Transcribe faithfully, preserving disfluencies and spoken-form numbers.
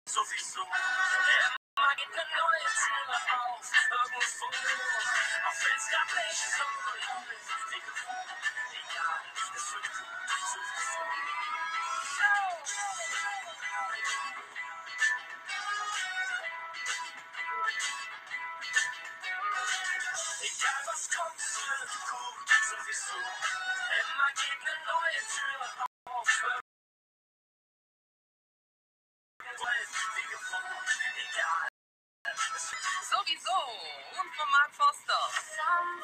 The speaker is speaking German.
Sowieso. Immer geht eine neue Türe auf, irgendwo. Auch wenn's grad nicht so läuft, wie gewohnt. Egal, es wird gut, sowieso. Egal was kommt, es wird gut, sowieso. Immer geht eine neue Türe auf, irgendwo, wie gewohnt. Egal. Sowieso. Und von Mark Foster.